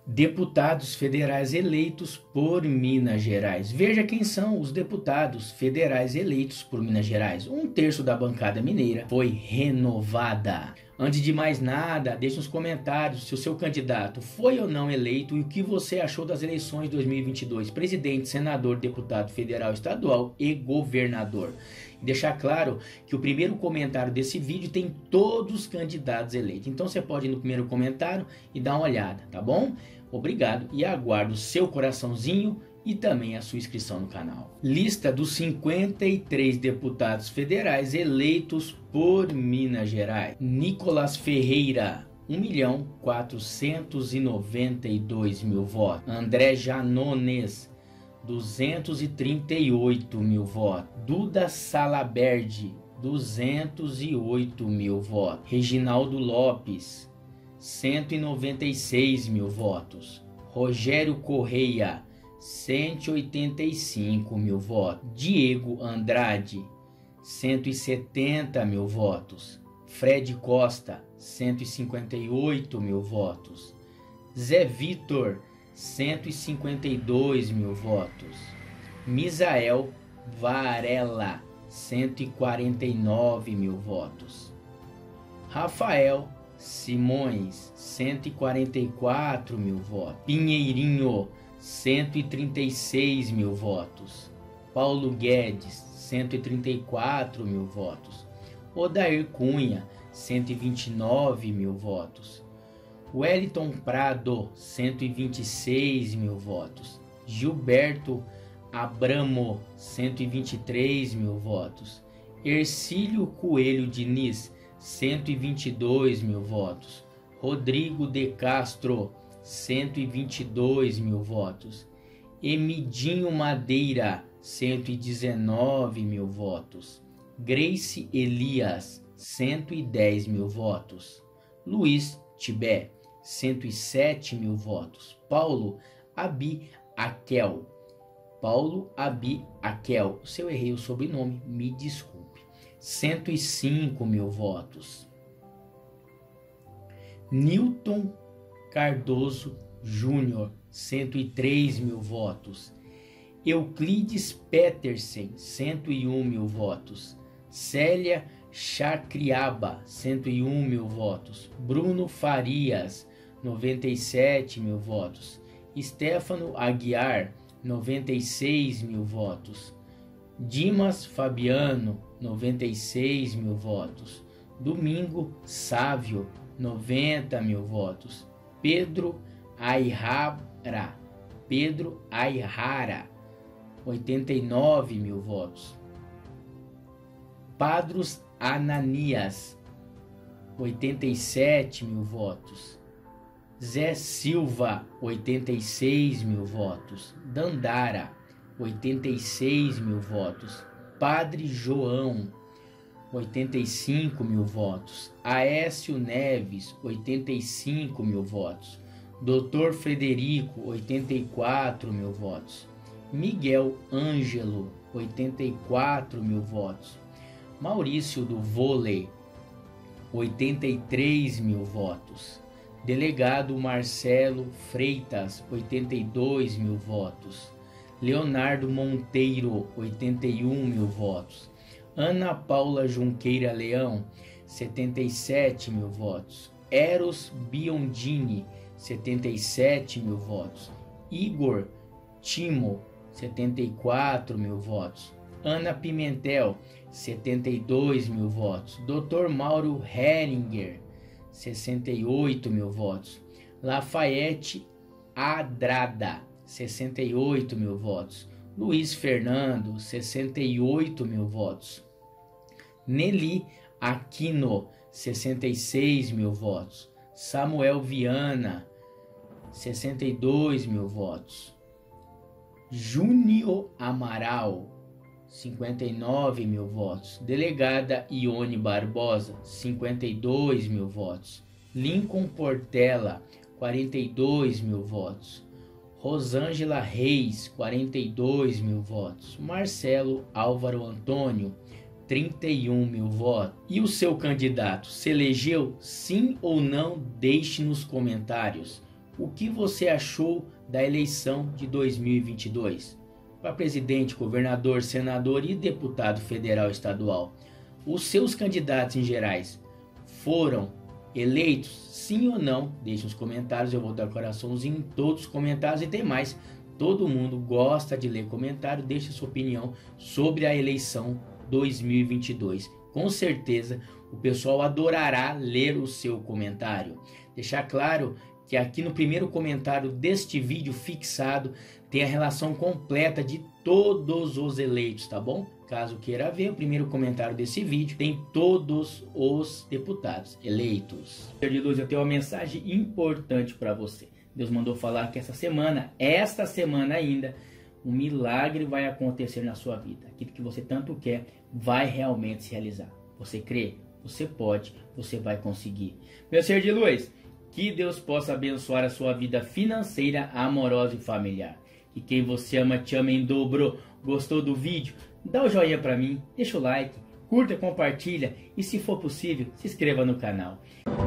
Deputados federais eleitos por Minas Gerais. Veja quem são os deputados federais eleitos por Minas Gerais. 1/3 da bancada mineira foi renovada. Antes de mais nada, deixe nos comentários se o seu candidato foi ou não eleito e o que você achou das eleições de 2022. Presidente, senador, deputado federal, estadual e governador. E deixar claro que o primeiro comentário desse vídeo tem todos os candidatos eleitos. Então você pode ir no primeiro comentário e dar uma olhada, tá bom? Obrigado e aguardo o seu coraçãozinho e também a sua inscrição no canal. Lista dos 53 deputados federais eleitos por Minas Gerais. Nicolas Ferreira, 1.492.000 votos. André Janones, 238.000 votos. Duda Salaberde, 208.000 votos. Reginaldo Lopes, 196.000 votos. Rogério Correia, 185.000 votos. Diego Andrade, 170.000 votos. Fred Costa, 158.000 votos. Zé Vitor, 152.000 votos. Misael Varela, 149.000 votos. Rafael Simões, 144.000 votos. Pinheirinho, 136.000 votos. Paulo Guedes, 134.000 votos. Odair Cunha, 129.000 votos. Wellington Prado, 126.000 votos. Gilberto Abramo, 123.000 votos. Ercílio Coelho Diniz, 122.000 votos. Rodrigo de Castro, 122.000 votos. Emidinho Madeira, 119.000 votos. Grace Elias, 110.000 votos. Luiz Tibé, 107.000 votos. Paulo Abi Aquel. Se eu errei o sobrenome, me desculpe. 105.000 votos. Newton Cardoso Júnior, 103.000 votos. Euclides Petersen, 101.000 votos. Célia Chacriaba, 101.000 votos. Bruno Farias, 97.000 votos. Stefano Aguiar, 96.000 votos. Dimas Fabiano, 96.000 votos. Domingo Sávio, 90.000 votos. Pedro Ayrara, 89.000 votos. Padros Ananias, 87.000 votos. Zé Silva, 86.000 votos. Dandara, 86.000 votos. Padre João, 85.000 votos. Aécio Neves, 85.000 votos. Dr. Frederico, 84.000 votos. Miguel Ângelo, 84.000 votos. Maurício do Vôlei, 83.000 votos. Delegado Marcelo Freitas, 82.000 votos. Leonardo Monteiro, 81.000 votos. Ana Paula Junqueira Leão, 77.000 votos. Eros Biondini, 77.000 votos. Igor Timo, 74.000 votos. Ana Pimentel, 72.000 votos. Dr. Mauro Heringer, 68.000 votos. Lafayette Adrada, 68.000 votos. Luiz Fernando, 68.000 votos. Nelly Aquino, 66.000 votos. Samuel Viana, 62.000 votos. Júnior Amaral, 59.000 votos. Delegada Ione Barbosa, 52.000 votos. Lincoln Portela, 42.000 votos. Rosângela Reis, 42.000 votos. Marcelo Álvaro Antônio, 31.000 votos. E o seu candidato se elegeu? Sim ou não? Deixe nos comentários. o que você achou da eleição de 2022? Para presidente, governador, senador e deputado federal e estadual. Os seus candidatos em gerais foram eleitos, sim ou não? Deixe nos comentários, eu vou dar coraçãozinho em todos os comentários e tem mais. Todo mundo gosta de ler comentário, deixe sua opinião sobre a eleição 2022. Com certeza o pessoal adorará ler o seu comentário. Deixar claro que aqui no primeiro comentário deste vídeo fixado tem a relação completa de todos os eleitos, tá bom? Caso queira ver, o primeiro comentário desse vídeo tem todos os deputados eleitos. Ser de luz, eu tenho uma mensagem importante para você. Deus mandou falar que esta semana ainda, um milagre vai acontecer na sua vida. Aquilo que você tanto quer vai realmente se realizar. Você crê? Você pode, você vai conseguir. Meu ser de luz, que Deus possa abençoar a sua vida financeira, amorosa e familiar. Que quem você ama te ama em dobro. Gostou do vídeo? Dá o joinha pra mim, deixa o like, curta, compartilha e se for possível, se inscreva no canal.